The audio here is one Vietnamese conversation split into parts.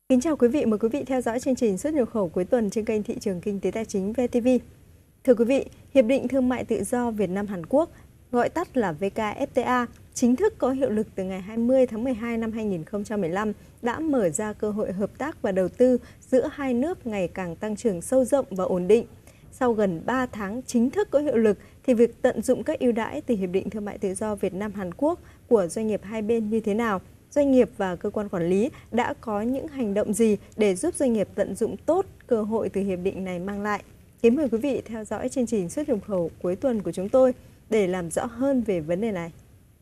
Kính chào quý vị, mời quý vị theo dõi chương trình xuất nhập khẩu cuối tuần trên kênh Thị trường Kinh tế Tài chính VTV. Thưa quý vị, Hiệp định Thương mại Tự do Việt Nam-Hàn Quốc, gọi tắt là VKFTA, chính thức có hiệu lực từ ngày 20 tháng 12 năm 2015, đã mở ra cơ hội hợp tác và đầu tư giữa hai nước ngày càng tăng trưởng sâu rộng và ổn định. Sau gần 3 tháng chính thức có hiệu lực, thì việc tận dụng các ưu đãi từ Hiệp định Thương mại Tự do Việt Nam-Hàn Quốc của doanh nghiệp hai bên như thế nào? Doanh nghiệp và cơ quan quản lý đã có những hành động gì để giúp doanh nghiệp tận dụng tốt cơ hội từ hiệp định này mang lại? Kính mời quý vị theo dõi chương trình xuất nhập khẩu cuối tuần của chúng tôi để làm rõ hơn về vấn đề này.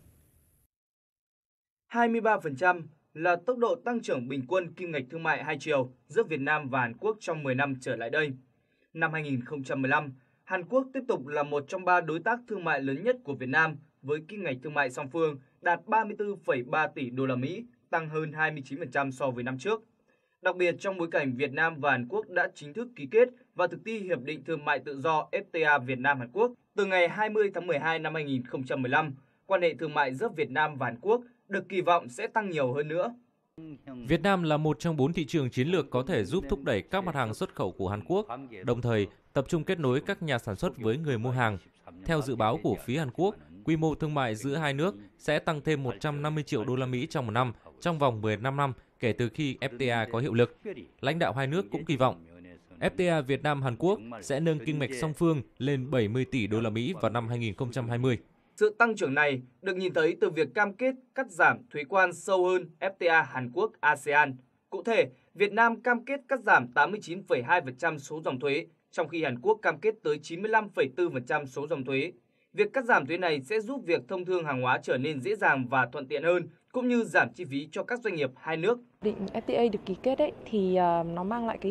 23% là tốc độ tăng trưởng bình quân kim ngạch thương mại hai chiều giữa Việt Nam và Hàn Quốc trong 10 năm trở lại đây. Năm 2015, Hàn Quốc tiếp tục là một trong 3 đối tác thương mại lớn nhất của Việt Nam với kim ngạch thương mại song phương đạt 34,3 tỷ đô la Mỹ, tăng hơn 29% so với năm trước. Đặc biệt trong bối cảnh Việt Nam và Hàn Quốc đã chính thức ký kết và thực thi Hiệp định Thương mại Tự do FTA Việt Nam-Hàn Quốc từ ngày 20 tháng 12 năm 2015, quan hệ thương mại giữa Việt Nam và Hàn Quốc được kỳ vọng sẽ tăng nhiều hơn nữa. Việt Nam là một trong 4 thị trường chiến lược có thể giúp thúc đẩy các mặt hàng xuất khẩu của Hàn Quốc, đồng thời tập trung kết nối các nhà sản xuất với người mua hàng. Theo dự báo của phía Hàn Quốc, quy mô thương mại giữa hai nước sẽ tăng thêm 150 triệu đô la Mỹ trong một năm trong vòng 15 năm kể từ khi FTA có hiệu lực. Lãnh đạo hai nước cũng kỳ vọng FTA Việt Nam Hàn Quốc sẽ nâng kim ngạch song phương lên 70 tỷ đô la Mỹ vào năm 2020. Sự tăng trưởng này được nhìn thấy từ việc cam kết cắt giảm thuế quan sâu hơn FTA Hàn Quốc ASEAN. Cụ thể, Việt Nam cam kết cắt giảm 89,2% số dòng thuế, trong khi Hàn Quốc cam kết tới 95,4% số dòng thuế. Việc cắt giảm thuế này sẽ giúp việc thông thương hàng hóa trở nên dễ dàng và thuận tiện hơn, cũng như giảm chi phí cho các doanh nghiệp hai nước. Định FTA được ký kết thì nó mang lại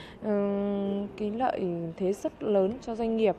cái lợi thế rất lớn cho doanh nghiệp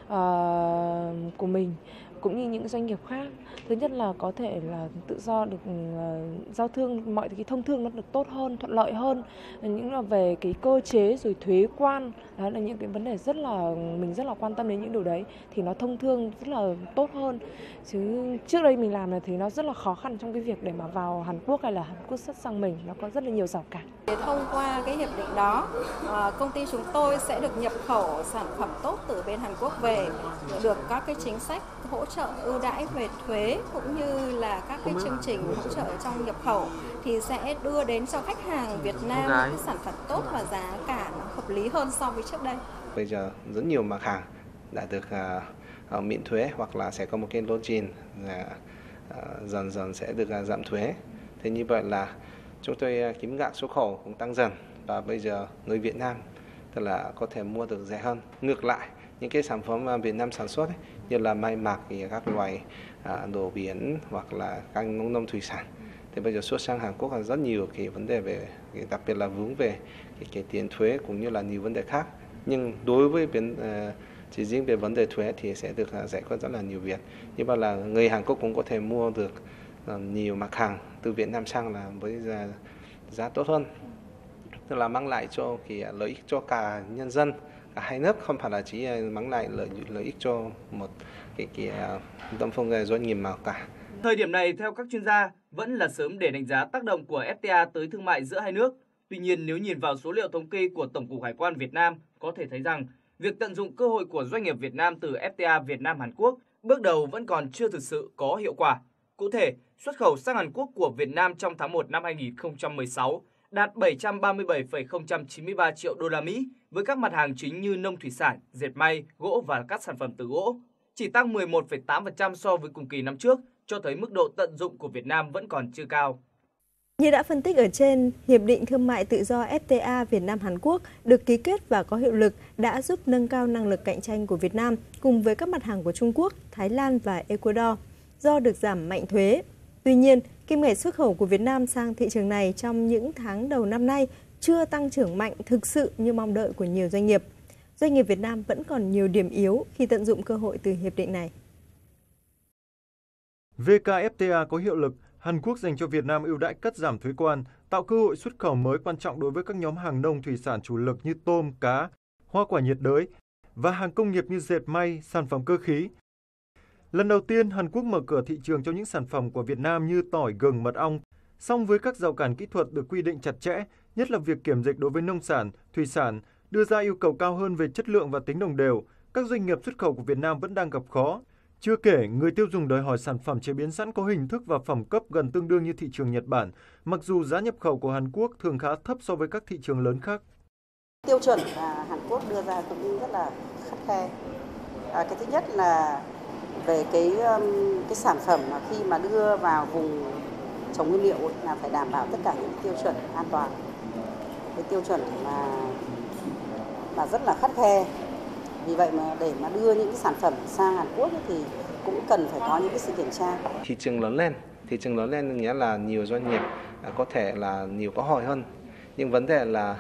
của mình cũng như những doanh nghiệp khác. Thứ nhất là có thể là tự do được giao thương, mọi cái thông thương nó được tốt hơn, thuận lợi hơn. Những là về cái cơ chế rồi thuế quan, đó là những cái vấn đề mình rất là quan tâm đến những điều đấy, thì nó thông thương rất là tốt hơn. Chứ trước đây mình làm này thì nó rất là khó khăn trong cái việc để mà vào Hàn Quốc hay là Hàn Quốc xuất sang mình, nó có rất là nhiều rào cản. Thông qua cái hiệp định đó, công ty chúng tôi sẽ được nhập khẩu sản phẩm tốt từ bên Hàn Quốc về, được các cái chính sách hỗ trợ ưu đãi về thuế cũng như là các cái chương trình hỗ trợ trong nhập khẩu thì sẽ đưa đến cho khách hàng Việt Nam những sản phẩm tốt và giá cả nó hợp lý hơn so với trước đây. Bây giờ rất nhiều mặt hàng đã được miễn thuế hoặc là sẽ có một cái lộ trình dần dần sẽ được giảm thuế. Thế như vậy là chúng tôi kim ngạch xuất khẩu cũng tăng dần và bây giờ người Việt Nam tức là có thể mua được rẻ hơn. Ngược lại, những cái sản phẩm Việt Nam sản xuất như là may mặc, các loại đồ biển hoặc là các nông thủy sản thì bây giờ xuất sang Hàn Quốc là rất nhiều cái vấn đề về, đặc biệt là vướng về cái tiền thuế cũng như là nhiều vấn đề khác. Nhưng đối với chỉ riêng về vấn đề thuế thì sẽ được giải quyết rất là nhiều việc. Như vậy là người Hàn Quốc cũng có thể mua được nhiều mặt hàng từ Việt Nam sang là với giá tốt hơn, tức là mang lại cho cái lợi ích cho cả nhân dân, cả hai nước, không phải là chỉ mang lại lợi ích cho một cái tâm phong doanh nghiệp nào cả. Thời điểm này, theo các chuyên gia, vẫn là sớm để đánh giá tác động của FTA tới thương mại giữa hai nước. Tuy nhiên, nếu nhìn vào số liệu thống kê của Tổng cục Hải quan Việt Nam, có thể thấy rằng việc tận dụng cơ hội của doanh nghiệp Việt Nam từ FTA Việt Nam Hàn Quốc bước đầu vẫn còn chưa thực sự có hiệu quả. Cụ thể, xuất khẩu sang Hàn Quốc của Việt Nam trong tháng 1 năm 2016 đạt 737,093 triệu đô la Mỹ với các mặt hàng chính như nông thủy sản, dệt may, gỗ và các sản phẩm từ gỗ, chỉ tăng 11,8% so với cùng kỳ năm trước, cho thấy mức độ tận dụng của Việt Nam vẫn còn chưa cao. Như đã phân tích ở trên, Hiệp định Thương mại Tự do FTA Việt Nam-Hàn Quốc được ký kết và có hiệu lực đã giúp nâng cao năng lực cạnh tranh của Việt Nam cùng với các mặt hàng của Trung Quốc, Thái Lan và Ecuador do được giảm mạnh thuế. Tuy nhiên, kim ngạch xuất khẩu của Việt Nam sang thị trường này trong những tháng đầu năm nay chưa tăng trưởng mạnh thực sự như mong đợi của nhiều doanh nghiệp. Doanh nghiệp Việt Nam vẫn còn nhiều điểm yếu khi tận dụng cơ hội từ hiệp định này. VKFTA có hiệu lực, Hàn Quốc dành cho Việt Nam ưu đãi cắt giảm thuế quan, tạo cơ hội xuất khẩu mới quan trọng đối với các nhóm hàng nông thủy sản chủ lực như tôm, cá, hoa quả nhiệt đới và hàng công nghiệp như dệt may, sản phẩm cơ khí. Lần đầu tiên, Hàn Quốc mở cửa thị trường cho những sản phẩm của Việt Nam như tỏi, gừng, mật ong. Song với các rào cản kỹ thuật được quy định chặt chẽ, nhất là việc kiểm dịch đối với nông sản, thủy sản, đưa ra yêu cầu cao hơn về chất lượng và tính đồng đều, các doanh nghiệp xuất khẩu của Việt Nam vẫn đang gặp khó. Chưa kể, người tiêu dùng đòi hỏi sản phẩm chế biến sẵn có hình thức và phẩm cấp gần tương đương như thị trường Nhật Bản, mặc dù giá nhập khẩu của Hàn Quốc thường khá thấp so với các thị trường lớn khác. Tiêu chuẩn mà Hàn Quốc đưa ra cũng rất là khắt khe. Cái thứ nhất là về cái sản phẩm mà khi mà đưa vào vùng trồng nguyên liệu là phải đảm bảo tất cả những tiêu chuẩn an toàn. Cái tiêu chuẩn mà rất là khắt khe. Vì vậy mà để mà đưa những cái sản phẩm sang Hàn Quốc thì cũng cần phải có những cái sự kiểm tra. Thị trường lớn lên nghĩa là nhiều doanh nghiệp có thể là nhiều câu hỏi hơn. Nhưng vấn đề là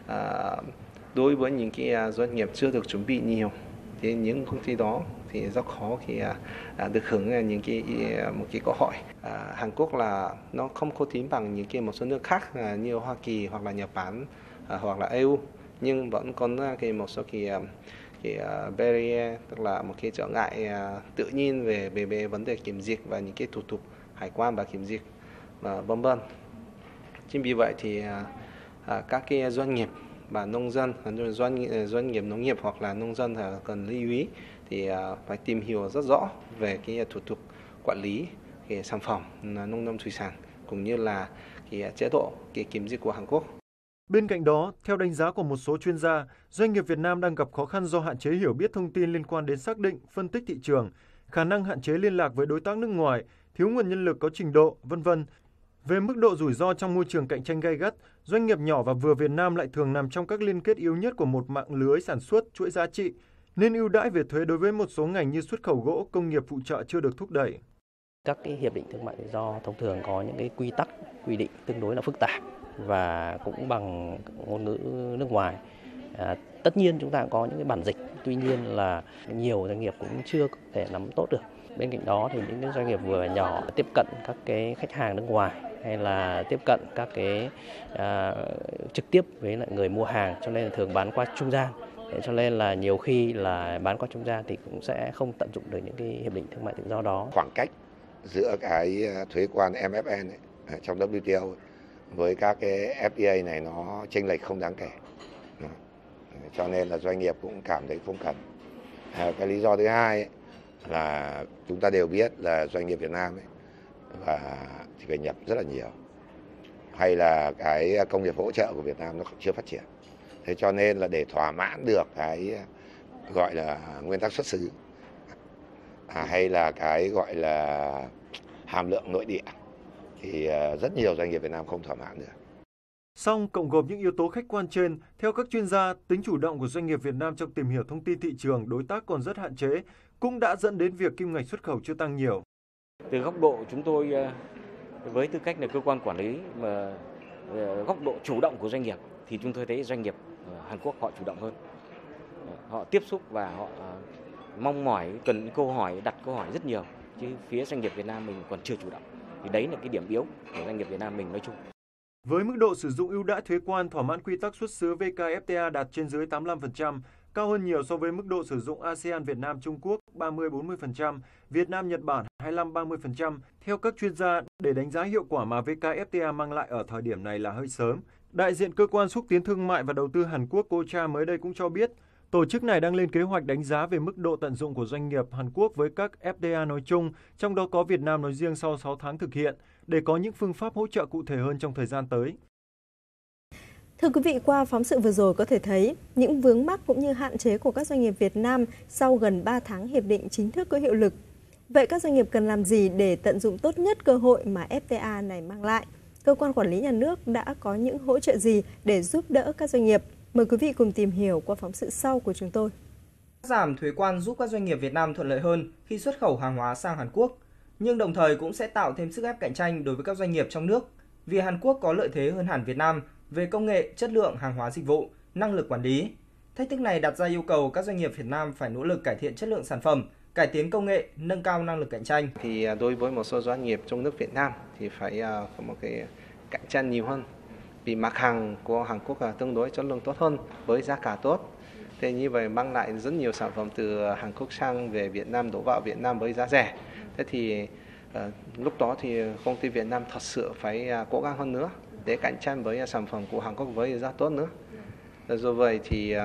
đối với những cái doanh nghiệp chưa được chuẩn bị nhiều thì những công ty đó thì rất khó khi được hưởng những một cái câu hỏi. Hàn Quốc là nó không có tính bằng những cái một số nước khác như Hoa Kỳ hoặc là Nhật Bản hoặc là EU, nhưng vẫn còn một số cái barrier, tức là một cái trở ngại tự nhiên về vấn đề kiểm dịch và những cái thủ tục hải quan và kiểm dịch vân vân. Chính vì vậy thì các cái doanh nghiệp và nông dân, doanh nghiệp nông nghiệp hoặc là nông dân cần lưu ý thì phải tìm hiểu rất rõ về cái thủ tục quản lý cái sản phẩm nông lâm thủy sản cũng như là cái chế độ cái kiểm dịch của Hàn Quốc. Bên cạnh đó, theo đánh giá của một số chuyên gia, doanh nghiệp Việt Nam đang gặp khó khăn do hạn chế hiểu biết thông tin liên quan đến xác định, phân tích thị trường, khả năng hạn chế liên lạc với đối tác nước ngoài, thiếu nguồn nhân lực có trình độ, v.v. Về mức độ rủi ro trong môi trường cạnh tranh gay gắt, doanh nghiệp nhỏ và vừa Việt Nam lại thường nằm trong các liên kết yếu nhất của một mạng lưới sản xuất, chuỗi giá trị, nên ưu đãi về thuế đối với một số ngành như xuất khẩu gỗ, công nghiệp phụ trợ chưa được thúc đẩy. Các cái hiệp định thương mại tự do thông thường có những cái quy tắc, quy định tương đối là phức tạp và cũng bằng ngôn ngữ nước ngoài. Tất nhiên chúng ta cũng có những cái bản dịch, tuy nhiên là nhiều doanh nghiệp cũng chưa có thể nắm tốt được. Bên cạnh đó thì những cái doanh nghiệp vừa và nhỏ tiếp cận các cái khách hàng nước ngoài hay là tiếp cận các cái trực tiếp với lại người mua hàng, cho nên là thường bán qua trung gian. Cho nên là nhiều khi là bán qua trung gian thì cũng sẽ không tận dụng được những cái hiệp định thương mại tự do đó. Khoảng cách giữa cái thuế quan MFN trong WTO với các cái FTA này nó chênh lệch không đáng kể. Cho nên là doanh nghiệp cũng cảm thấy không cần. Cái lý do thứ hai là chúng ta đều biết là doanh nghiệp Việt Nam và thì phải nhập rất là nhiều. Hay là cái công nghiệp hỗ trợ của Việt Nam nó chưa phát triển. Thế cho nên là để thỏa mãn được cái gọi là nguyên tắc xuất xứ hay là cái gọi là hàm lượng nội địa thì rất nhiều doanh nghiệp Việt Nam không thỏa mãn được. Song cộng gộp những yếu tố khách quan trên, theo các chuyên gia, tính chủ động của doanh nghiệp Việt Nam trong tìm hiểu thông tin thị trường, đối tác còn rất hạn chế, cũng đã dẫn đến việc kim ngạch xuất khẩu chưa tăng nhiều. Từ góc độ chúng tôi với tư cách là cơ quan quản lý mà góc độ chủ động của doanh nghiệp thì chúng tôi thấy doanh nghiệp Hàn Quốc họ chủ động hơn. Họ tiếp xúc và họ mong mỏi, cần câu hỏi, đặt câu hỏi rất nhiều, chứ phía doanh nghiệp Việt Nam mình còn chưa chủ động. Thì đấy là cái điểm yếu của doanh nghiệp Việt Nam mình nói chung. Với mức độ sử dụng ưu đãi thuế quan thỏa mãn quy tắc xuất xứ VKFTA đạt trên dưới 85%, cao hơn nhiều so với mức độ sử dụng ASEAN Việt Nam Trung Quốc 30-40%, Việt Nam Nhật Bản 25-30%. Theo các chuyên gia, để đánh giá hiệu quả mà VKFTA mang lại ở thời điểm này là hơi sớm. Đại diện cơ quan xúc tiến thương mại và đầu tư Hàn Quốc KOCHA mới đây cũng cho biết, tổ chức này đang lên kế hoạch đánh giá về mức độ tận dụng của doanh nghiệp Hàn Quốc với các FTA nói chung, trong đó có Việt Nam nói riêng sau 6 tháng thực hiện, để có những phương pháp hỗ trợ cụ thể hơn trong thời gian tới. Thưa quý vị, qua phóng sự vừa rồi có thể thấy những vướng mắc cũng như hạn chế của các doanh nghiệp Việt Nam sau gần 3 tháng hiệp định chính thức có hiệu lực. Vậy các doanh nghiệp cần làm gì để tận dụng tốt nhất cơ hội mà FTA này mang lại? Cơ quan quản lý nhà nước đã có những hỗ trợ gì để giúp đỡ các doanh nghiệp? Mời quý vị cùng tìm hiểu qua phóng sự sau của chúng tôi. Giảm thuế quan giúp các doanh nghiệp Việt Nam thuận lợi hơn khi xuất khẩu hàng hóa sang Hàn Quốc, nhưng đồng thời cũng sẽ tạo thêm sức ép cạnh tranh đối với các doanh nghiệp trong nước, vì Hàn Quốc có lợi thế hơn hẳn Việt Nam về công nghệ, chất lượng hàng hóa dịch vụ, năng lực quản lý. Thách thức này đặt ra yêu cầu các doanh nghiệp Việt Nam phải nỗ lực cải thiện chất lượng sản phẩm, cải tiến công nghệ, nâng cao năng lực cạnh tranh. Thì đối với một số doanh nghiệp trong nước Việt Nam thì phải có một cái cạnh tranh nhiều hơn, vì mặt hàng của Hàn Quốc tương đối chất lượng tốt hơn với giá cả tốt. Thế như vậy mang lại rất nhiều sản phẩm từ Hàn Quốc sang về Việt Nam, đổ vào Việt Nam với giá rẻ. Thế thì lúc đó thì công ty Việt Nam thật sự phải cố gắng hơn nữa để cạnh tranh với sản phẩm của Hàn Quốc với giá tốt nữa. Do vậy thì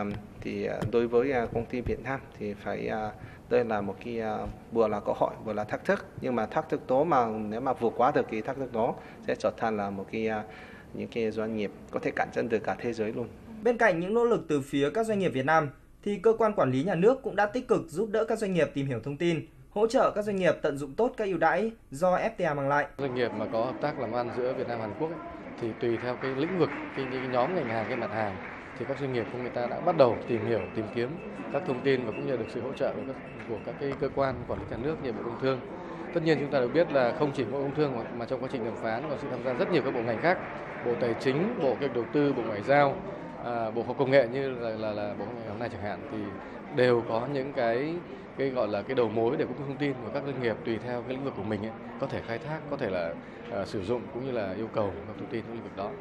đối với công ty Việt Nam thì phải đây là một cái vừa là cơ hội vừa là thách thức, nhưng mà thách thức đó mà nếu mà vượt qua được cái thách thức đó sẽ trở thành là một những cái doanh nghiệp có thể cạnh tranh được cả thế giới luôn. Bên cạnh những nỗ lực từ phía các doanh nghiệp Việt Nam thì cơ quan quản lý nhà nước cũng đã tích cực giúp đỡ các doanh nghiệp tìm hiểu thông tin, hỗ trợ các doanh nghiệp tận dụng tốt các ưu đãi do FTA mang lại. Doanh nghiệp mà có hợp tác làm ăn giữa Việt Nam và Hàn Quốc thì tùy theo cái lĩnh vực, cái nhóm ngành hàng, cái mặt hàng thì các doanh nghiệp của người ta đã bắt đầu tìm hiểu, tìm kiếm các thông tin và cũng như được sự hỗ trợ của các cái cơ quan quản lý nhà nước như Bộ Công Thương. Tất nhiên chúng ta đều biết là không chỉ Bộ Công Thương mà trong quá trình đàm phán còn sự tham gia rất nhiều các bộ ngành khác, Bộ Tài chính, Bộ Kế hoạch Đầu tư, Bộ Ngoại giao, Bộ Khoa học Công nghệ như là Bộ ngày hôm nay chẳng hạn, thì đều có những cái gọi là cái đầu mối để cung cấp thông tin của các doanh nghiệp tùy theo cái lĩnh vực của mình ấy, có thể khai thác, có thể là sử dụng cũng như là yêu cầu các thông tin trong lĩnh vực đó.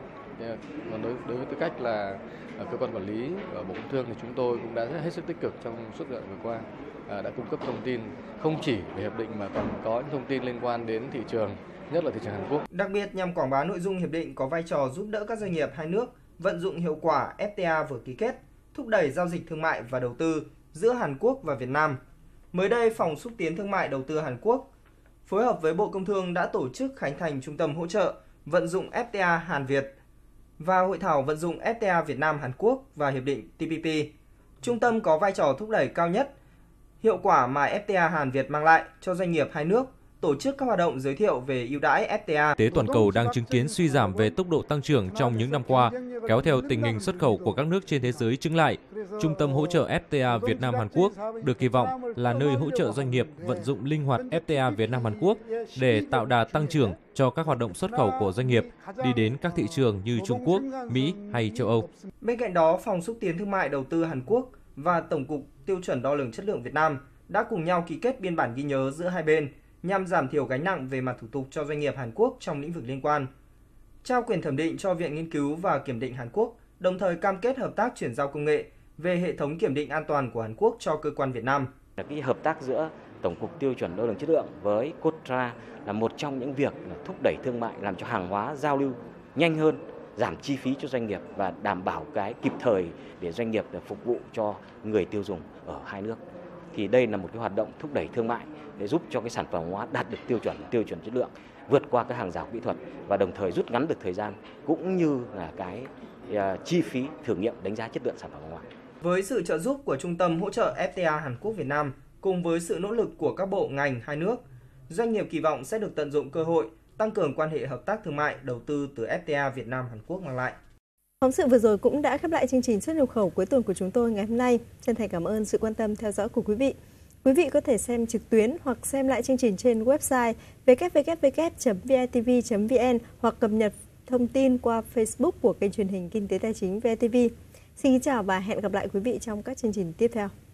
Còn đối với tư cách là cơ quan quản lý ở Bộ Công Thương thì chúng tôi cũng đã hết sức tích cực trong suốt đoạn vừa qua, đã cung cấp thông tin không chỉ về hiệp định mà còn có những thông tin liên quan đến thị trường, nhất là thị trường Hàn Quốc. Đặc biệt nhằm quảng bá nội dung hiệp định có vai trò giúp đỡ các doanh nghiệp hai nước vận dụng hiệu quả FTA vừa ký kết, thúc đẩy giao dịch thương mại và đầu tư giữa Hàn Quốc và Việt Nam. Mới đây, Phòng xúc tiến thương mại đầu tư Hàn Quốc phối hợp với Bộ Công Thương đã tổ chức khánh thành trung tâm hỗ trợ vận dụng FTA Hàn Việt và hội thảo vận dụng FTA Việt Nam Hàn Quốc và hiệp định TPP. Trung tâm có vai trò thúc đẩy cao nhất hiệu quả mà FTA Hàn Việt mang lại cho doanh nghiệp hai nước, tổ chức các hoạt động giới thiệu về ưu đãi FTA. Kinh tế toàn cầu đang chứng kiến suy giảm về tốc độ tăng trưởng trong những năm qua, kéo theo tình hình xuất khẩu của các nước trên thế giới chững lại. Trung tâm hỗ trợ FTA Việt Nam Hàn Quốc được kỳ vọng là nơi hỗ trợ doanh nghiệp vận dụng linh hoạt FTA Việt Nam Hàn Quốc để tạo đà tăng trưởng cho các hoạt động xuất khẩu của doanh nghiệp đi đến các thị trường như Trung Quốc, Mỹ hay châu Âu. Bên cạnh đó, Phòng xúc tiến thương mại đầu tư Hàn Quốc và Tổng cục Tiêu chuẩn đo lường chất lượng Việt Nam đã cùng nhau ký kết biên bản ghi nhớ giữa hai bên nhằm giảm thiểu gánh nặng về mặt thủ tục cho doanh nghiệp Hàn Quốc trong lĩnh vực liên quan, trao quyền thẩm định cho Viện Nghiên cứu và Kiểm định Hàn Quốc, đồng thời cam kết hợp tác chuyển giao công nghệ về hệ thống kiểm định an toàn của Hàn Quốc cho cơ quan Việt Nam. Cái hợp tác giữa Tổng cục Tiêu chuẩn đo lường chất lượng với KOTRA là một trong những việc thúc đẩy thương mại, làm cho hàng hóa giao lưu nhanh hơn, giảm chi phí cho doanh nghiệp và đảm bảo cái kịp thời để doanh nghiệp phục vụ cho người tiêu dùng ở hai nước. Thì đây là một cái hoạt động thúc đẩy thương mại để giúp cho cái sản phẩm hóa đạt được tiêu chuẩn chất lượng, vượt qua cái hàng rào kỹ thuật và đồng thời rút ngắn được thời gian cũng như là cái chi phí thử nghiệm đánh giá chất lượng sản phẩm hóa. Với sự trợ giúp của Trung tâm hỗ trợ FTA Hàn Quốc Việt Nam cùng với sự nỗ lực của các bộ ngành hai nước, doanh nghiệp kỳ vọng sẽ được tận dụng cơ hội tăng cường quan hệ hợp tác thương mại đầu tư từ FTA Việt Nam Hàn Quốc mang lại. Phóng sự vừa rồi cũng đã khép lại chương trình xuất nhập khẩu cuối tuần của chúng tôi ngày hôm nay. Chân thành cảm ơn sự quan tâm theo dõi của quý vị. Quý vị có thể xem trực tuyến hoặc xem lại chương trình trên website www.vitv.vn hoặc cập nhật thông tin qua Facebook của kênh truyền hình Kinh tế Tài chính VTV. Xin kính chào và hẹn gặp lại quý vị trong các chương trình tiếp theo.